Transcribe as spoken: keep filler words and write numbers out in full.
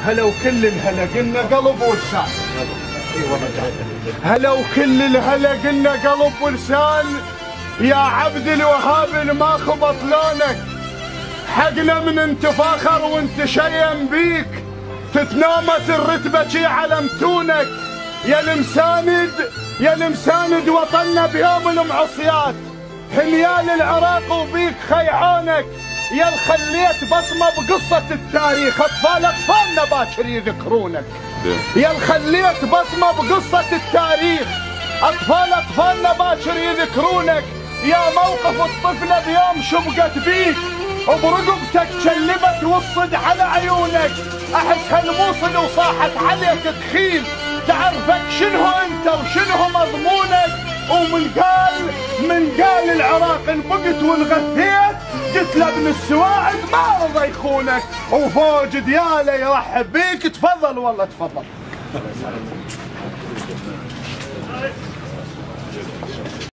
هلا وكل الهلا قلنا قلب ولسان. هلا وكل الهلا قلنا قلب ولسان. يا عبد الوهاب ما خبط لونك، حقنا من انت فاخر وانت شيم بيك، تتنامس الرتبة شي على متونك. يا المساند يا المساند وطننا بيوم المعصيات، هنيال العراق وبيك خيعونك. يا الخليت بصمة بقصة التاريخ، اطفال اطفالنا باكر يذكرونك. يا الخليت بصمة بقصة التاريخ، اطفال اطفالنا باكر يذكرونك. يا موقف الطفلة بيوم شبقت بيك، وبرقبتك شلبت والصد على عيونك. احس هالموصل وصاحت عليك تخيل، تعرفك شنو انت وشنو مضمونك. ومن قال من قال العراق انبقت وانغثيت، قلت له ابن السواعد ما رضى يخونك. وفوج دياله يرحب بيك، تفضل والله تفضل.